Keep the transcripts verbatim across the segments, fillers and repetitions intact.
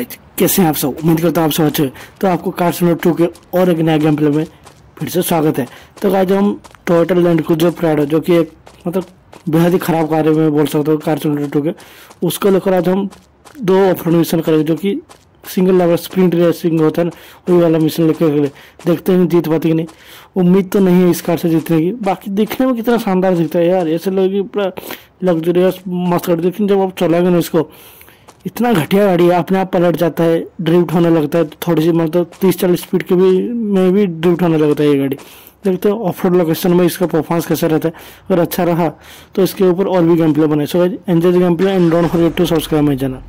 Guys, कैसे हैं आप सब। उम्मीद करता हूँ आप सब अच्छे हैं। तो आपको कार सिमुलेटर टू के और एक नया गेम प्ले में फिर से स्वागत है। तो गाइस, हम टोयोटा लैंड क्रूजर प्राडो, जो कि एक मतलब बेहद ही खराब कार है, मैं बोल सकता हूँ कार सिमुलेटर टू के, उसको लेकर आज हम दो ऑफरोड मिशन करेंगे, जो कि सिंगल लेवल स्प्रिंट रेसिंग होता है ना, वही वाला मिशन लेकर के देखते हैं जीत पाती कि नहीं। उम्मीद तो नहीं है इस कार से जीतने की। बाकी दिखने में कितना शानदार दिखता है यार, ऐसे लोग पूरा लग्जरियस मस्त कर, लेकिन जब आप चलाएंगे ना इसको, इतना घटिया गाड़ी है, अपने आप पलट जाता है, ड्रिफ्ट होने लगता है, थोड़ी सी मतलब तीस चालीस स्पीड के भी में भी ड्रिफ्ट होने लगता है ये गाड़ी। देखते हैं ऑफ रोड लोकेशन में इसका परफॉर्मेंस कैसा रहता है। अगर अच्छा रहा तो इसके ऊपर और भी गेम प्ले बने। So enjoy the gameplay and don't forget to subscribe my channel.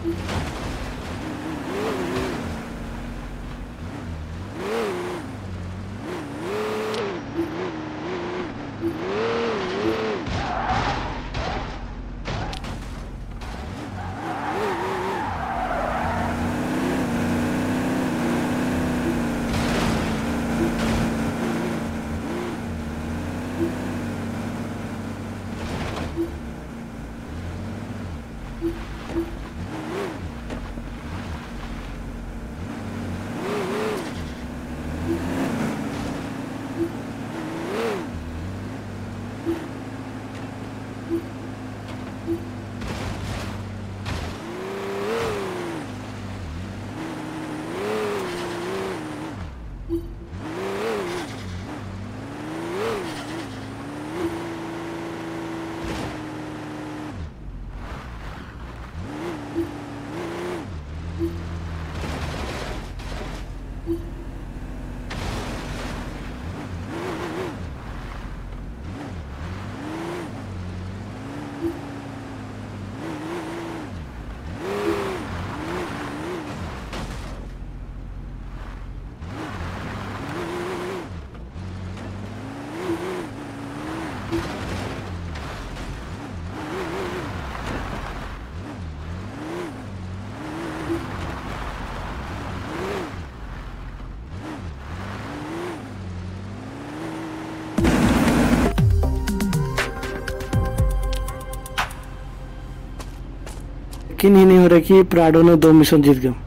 यकीन ही नहीं हो रहा कि प्राडो ने दो मिशन जीत गया।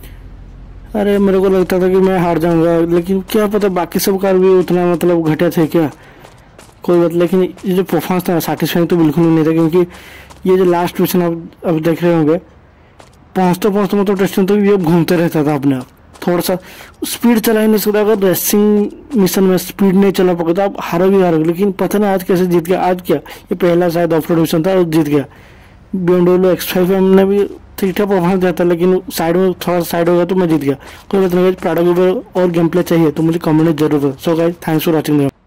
अरे मेरे को लगता था कि मैं हार जाऊंगा, लेकिन क्या पता बाकी सब कार भी उतना मतलब घटे थे क्या, कोई बात। लेकिन ये जो परफॉर्मेंस था सेटिस्फाइंग तो बिल्कुल नहीं था, क्योंकि ये जो लास्ट मिशन आप अब देख रहे होंगे, पहुँचते पहुँचते मतलब टेस्टिंग तो ये घूमते रहता था अपने आप। थोड़ा सा स्पीड चला ही नहीं सकता, अगर रेसिंग मिशन में स्पीड नहीं चला पाओगे तो आप हारोगे हारोगे। लेकिन पता नहीं आज कैसे जीत गया। आज क्या, ये पहला शायद ऑफ रोड मिशन था और जीत गया। B M W X five हमने भी ठीक ठाक परफॉर्मेंस दिया था, लेकिन साइड में थोड़ा साइड हो गया तो मैं जीत गया। कोई बात नहीं, प्राडो के ऊपर और गेम प्ले चाहिए तो मुझे कमेंट जरूर करो। So guys, thanks for watching.